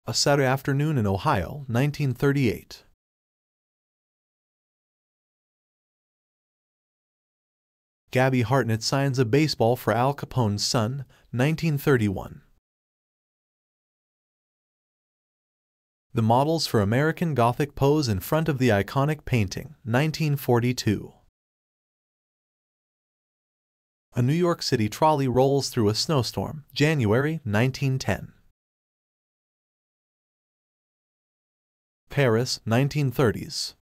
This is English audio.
A Saturday Afternoon in Ohio, 1938. Gabby Hartnett signs a baseball for Al Capone's son, 1931. The models for American Gothic pose in front of the iconic painting, 1942. A New York City trolley rolls through a snowstorm, January 1910. Paris, 1930s.